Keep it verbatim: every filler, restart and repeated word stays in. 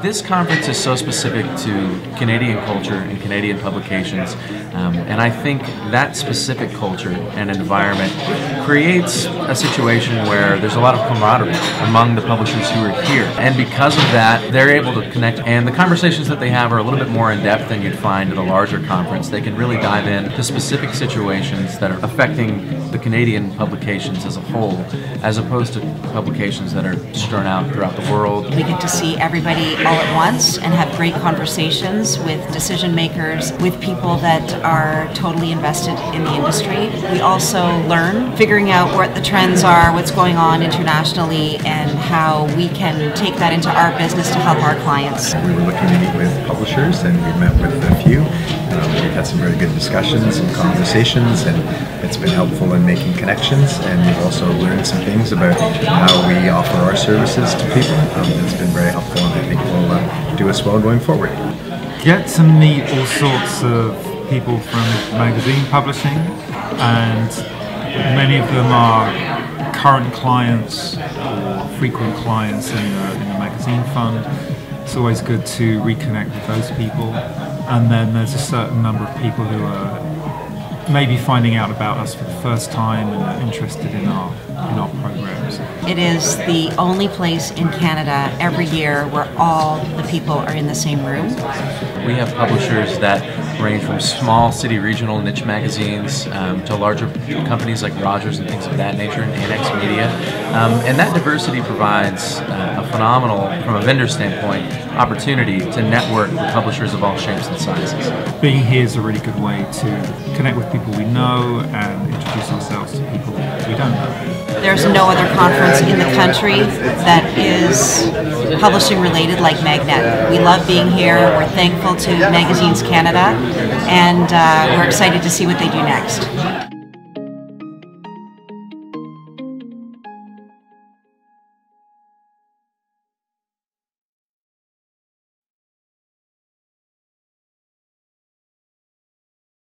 this conference is so specific to Canadian culture and Canadian publications, um, and I think that specific culture and environment creates a situation where there's a lot of camaraderie among the publishers who are here. And because of that, they're able to connect, and the conversations that they have are a little bit more in depth than you'd find at a larger conference. They can really dive into specific situations that are affecting the Canadian publications as a whole, as opposed to publications that are strewn out throughout the world. We get to see everybody all at once and have great conversations with decision makers, with people that are totally invested in the industry. We also learn, figuring out what the trends are, what's going on internationally, and how we can take that into our business to help our clients. We were looking to meet with publishers, and we met with a few. Um, we've had some very good discussions and conversations, and it's been helpful in making connections, and we've also learned some things about how we offer our services to people. Um, it's been very helpful, and I think will uh, do us well going forward. Get to meet all sorts of people from magazine publishing, and many of them are current clients or frequent clients in the, in the magazine fund. It's always good to reconnect with those people. And then there's a certain number of people who are maybe finding out about us for the first time and are interested in our in our programs. It is the only place in Canada every year where all the people are in the same room. We have publishers that range from small city regional niche magazines um, to larger companies like Rogers and things of that nature, and Annex Media. Um, and that diversity provides uh, a phenomenal, from a vendor standpoint, opportunity to network with publishers of all shapes and sizes. Being here is a really good way to connect with people we know and introduce ourselves to people we don't know. There's no other conference in the country that is publishing related like MagNet. We love being here. We're thankful to Magazines Canada, and uh, we're excited to see what they do next.